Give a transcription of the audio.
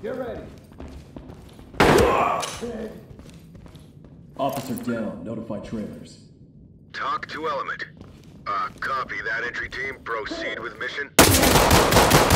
Get ready. Officer down. Notify trailers. Talk to Element. Copy that, entry team. Proceed with mission.